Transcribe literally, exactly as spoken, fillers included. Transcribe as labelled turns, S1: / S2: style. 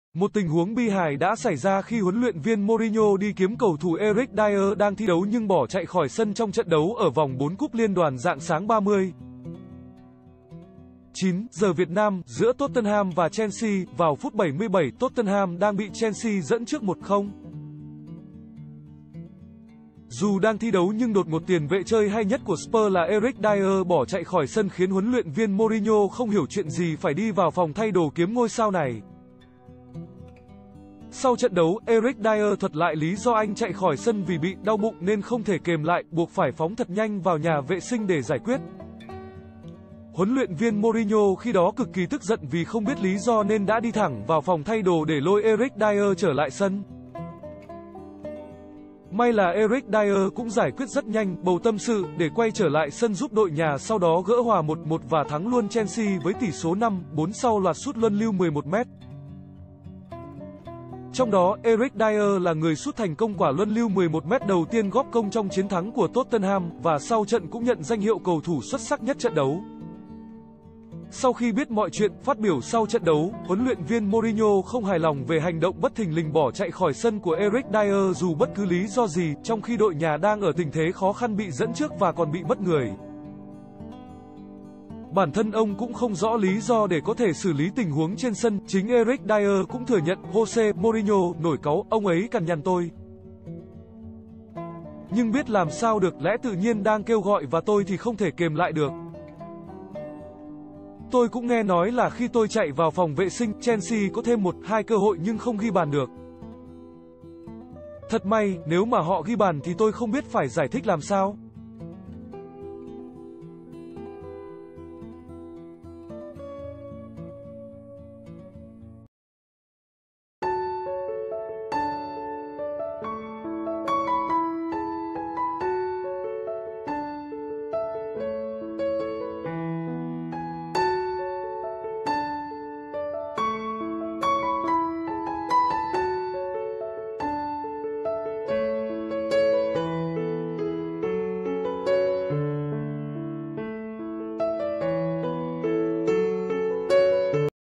S1: Một tình huống bi hài đã xảy ra khi huấn luyện viên Mourinho đi kiếm cầu thủ Eric Dier đang thi đấu nhưng bỏ chạy khỏi sân trong trận đấu ở vòng bốn cúp Liên đoàn rạng sáng ba mươi chín giờ Việt Nam giữa Tottenham và Chelsea. Vào phút bảy mươi bảy, Tottenham đang bị Chelsea dẫn trước một không. Dù đang thi đấu nhưng đột ngột tiền vệ chơi hay nhất của Spurs là Eric Dier bỏ chạy khỏi sân khiến huấn luyện viên Mourinho không hiểu chuyện gì phải đi vào phòng thay đồ kiếm ngôi sao này. Sau trận đấu, Eric Dier thuật lại lý do anh chạy khỏi sân vì bị đau bụng nên không thể kềm lại, buộc phải phóng thật nhanh vào nhà vệ sinh để giải quyết. Huấn luyện viên Mourinho khi đó cực kỳ tức giận vì không biết lý do nên đã đi thẳng vào phòng thay đồ để lôi Eric Dier trở lại sân. May là Eric Dier cũng giải quyết rất nhanh, bầu tâm sự để quay trở lại sân giúp đội nhà, sau đó gỡ hòa một một và thắng luôn Chelsea với tỷ số năm bốn sau loạt sút luân lưu mười một mét. Trong đó, Eric Dier là người sút thành công quả luân lưu mười một mét đầu tiên góp công trong chiến thắng của Tottenham, và sau trận cũng nhận danh hiệu cầu thủ xuất sắc nhất trận đấu. Sau khi biết mọi chuyện, phát biểu sau trận đấu, huấn luyện viên Mourinho không hài lòng về hành động bất thình lình bỏ chạy khỏi sân của Eric Dier dù bất cứ lý do gì, trong khi đội nhà đang ở tình thế khó khăn bị dẫn trước và còn bị mất người. Bản thân ông cũng không rõ lý do để có thể xử lý tình huống trên sân. Chính Eric Dier cũng thừa nhận, Jose Mourinho nổi cáu, ông ấy cằn nhằn tôi. Nhưng biết làm sao được, lẽ tự nhiên đang kêu gọi và tôi thì không thể kềm lại được. Tôi cũng nghe nói là khi tôi chạy vào phòng vệ sinh, Chelsea có thêm một, hai cơ hội nhưng không ghi bàn được. Thật may, nếu mà họ ghi bàn thì tôi không biết phải giải thích làm sao.